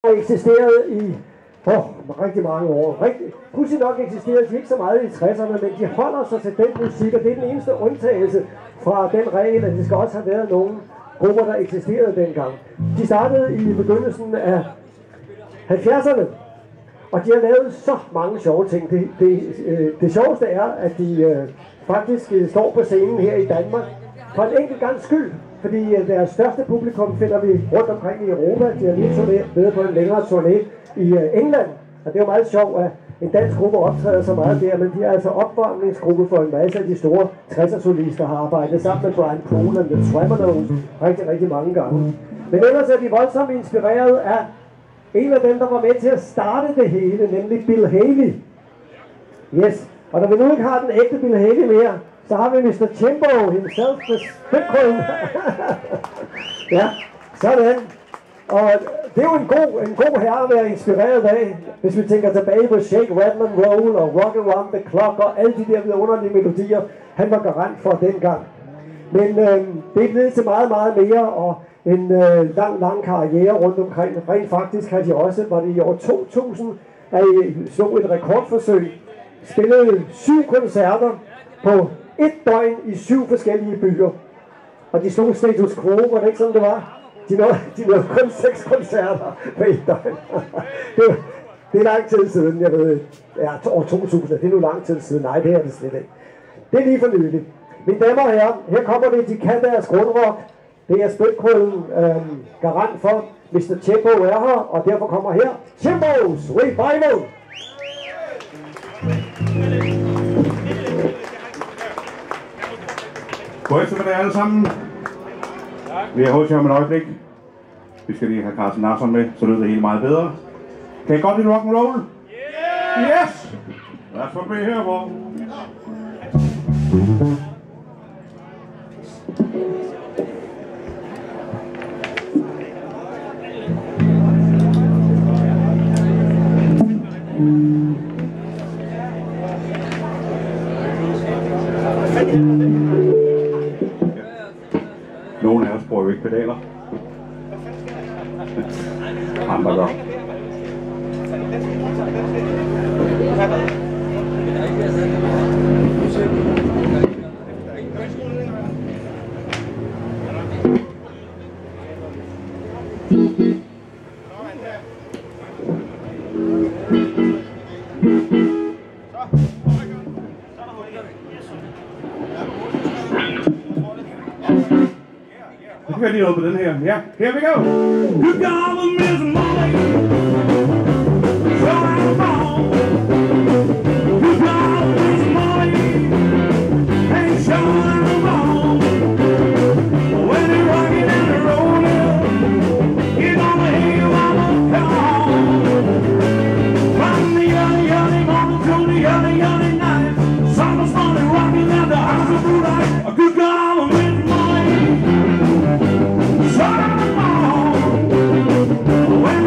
har eksisteret i rigtig mange år. Pudsigt nok eksisterede de ikke så meget i 60'erne, men de holder sig til den musik, og det er den eneste undtagelse fra den regel, at det skal også have været nogle grupper, der eksisterede dengang. De startede i begyndelsen af 70'erne, og de har lavet så mange sjove ting. Det sjoveste er, at de faktisk står på scenen her i Danmark for en enkelt gangs skyld. Fordi deres største publikum finder vi rundt omkring i Europa. De har lige været på en længere turné i England. Og det er jo meget sjovt, at en dansk gruppe optræder så meget der, men de er altså opvarmningsgruppe for en masse af de store 60'er-solister, har arbejdet sammen med Brian Poole og The Tremolows rigtig mange gange. Men ellers er de voldsomt inspireret af en af dem, der var med til at starte det hele, nemlig Bill Haley. Yes, og når vi nu ikke har den ægte Bill Haley mere, så har vi Mr. Chimbo himself med spækrøllen. Ja, sådan. Og det er jo en god herre at være inspireret af, hvis vi tænker tilbage på Shake, Rattle and Roll og Rock Around the Clock og alle de der vidunderlige melodier, han var garant for dengang. Men det er blevet til meget mere, og en lang karriere rundt omkring. Rent faktisk har de også, var det i år 2000, at I så et rekordforsøg, spillede 7 koncerter på 1 døgn i 7 forskellige byer. Og de slog status quo, var det ikke sådan det var? De nåede kun 6 koncerter på 1 døgn. det er lang tid siden, jeg ved. Ja, år 2000, det er nu lang tid siden. Nej, det er det slet ikke. Det er lige for nyligt. Mine damer og herrer, her kommer det, de kan deres grundrock. Det er Spætkrøllen garant for. Mr. Chimbo er her, og derfor kommer her Chimbos Revival. God eftermiddag alle sammen. Vi har holdt jer om et øjeblik. Vi skal lige have Carsten Narsson med, så lyder det helt meget bedre. Kan I godt lide rock and roll? Yeah! Yes! That's what we're here for. Nogle af os bruger jo ikke pedaler. Andre gør. Vi kan lige åbne den her. Ja, here we go. You got a million money. So I'm wrong. You got a million money. Ain't sure I'm wrong. When you're rocking in the road, you're gonna hear what I'm calling. From the early morning to the early night, summer's morning rocking at the house of blue light. A good God, a million money. When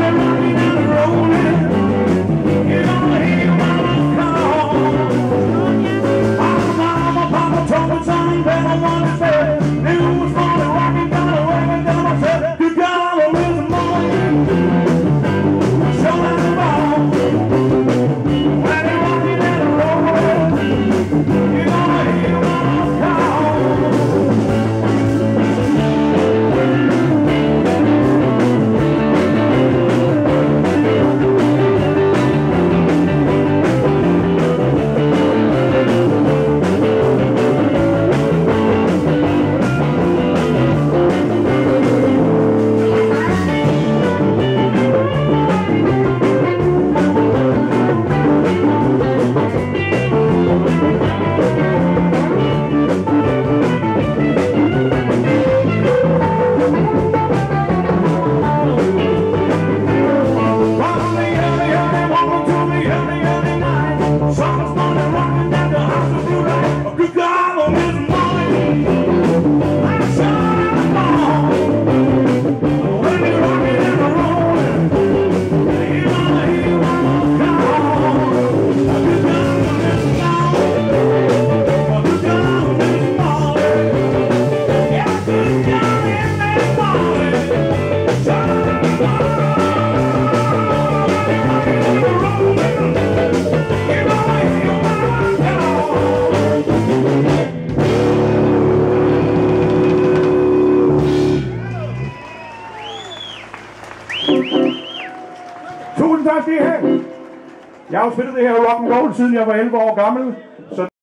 Tusind tak skal I have. Jeg har jo spillet det her rock'n'roll siden jeg var 11 år gammel, så